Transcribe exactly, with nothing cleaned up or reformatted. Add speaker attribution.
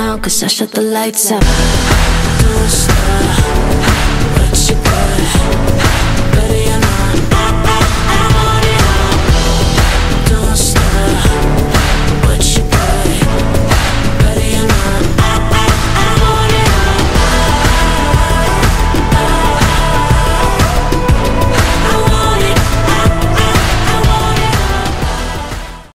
Speaker 1: now, cause I shut the lights out. Don't stop, what you got?